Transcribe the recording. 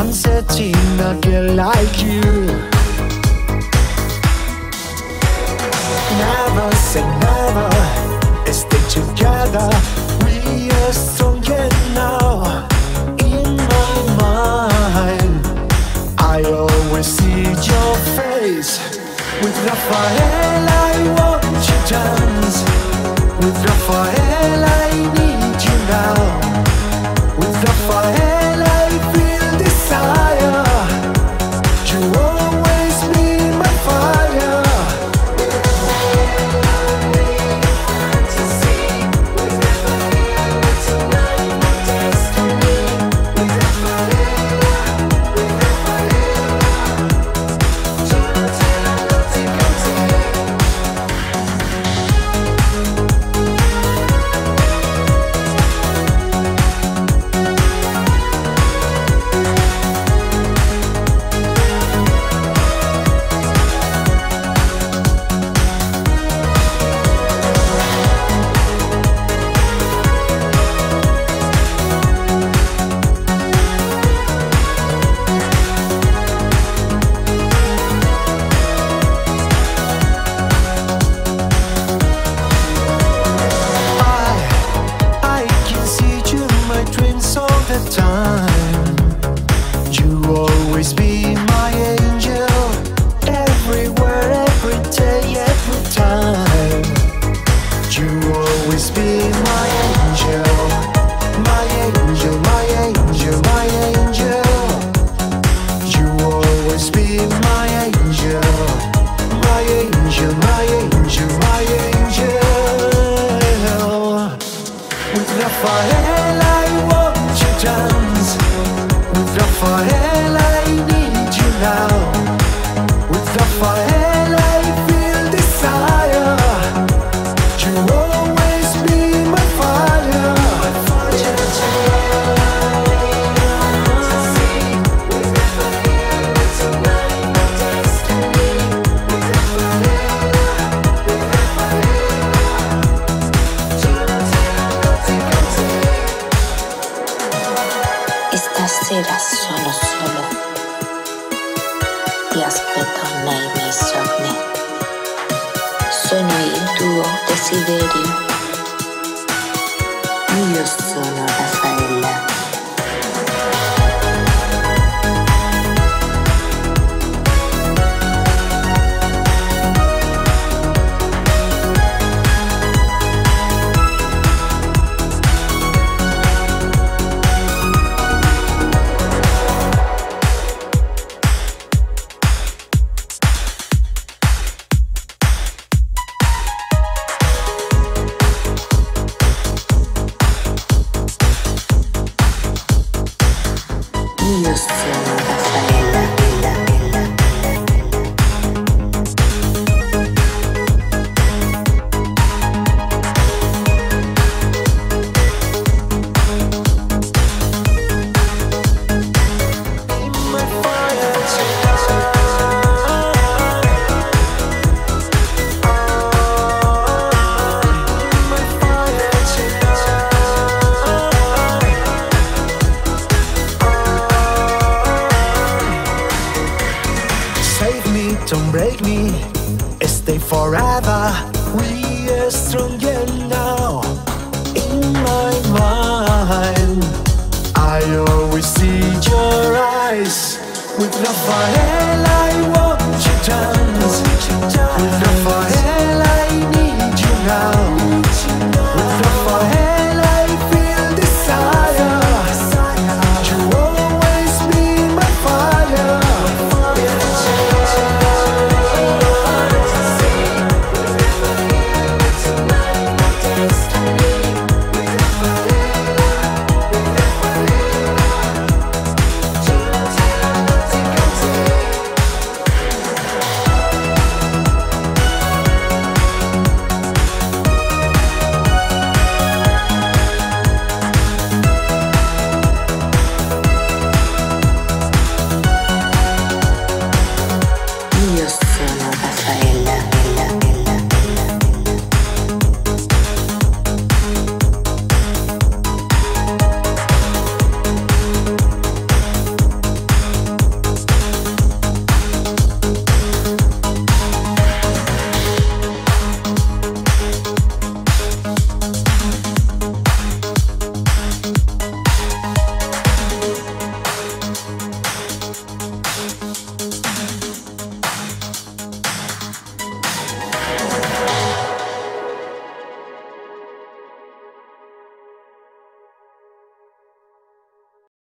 setting a girl like you. Never say never, stay together. We are stronger now. In my mind, I always see your face. With Raffaella, I want you dance. With Raffaella, I need you now. With Raffaella, I feel desire. You always be my fire. Time. You always be my angel, everywhere, every day, every time. You always be my angel, my angel, my angel, my angel. You always be my angel, my angel, my angel, my angel. With Raffaella, I want you dance. With Raffaella, I need you now. With Raffaella, I feel desire. You always be my fire. Stasera solo ti aspetto nei miei sogni. Sono il tuo desiderio. Io sono Raffaella. Io sono Raffaella. Don't break me, stay forever. We are stronger now. In my mind, I always see your eyes. With Raffaella,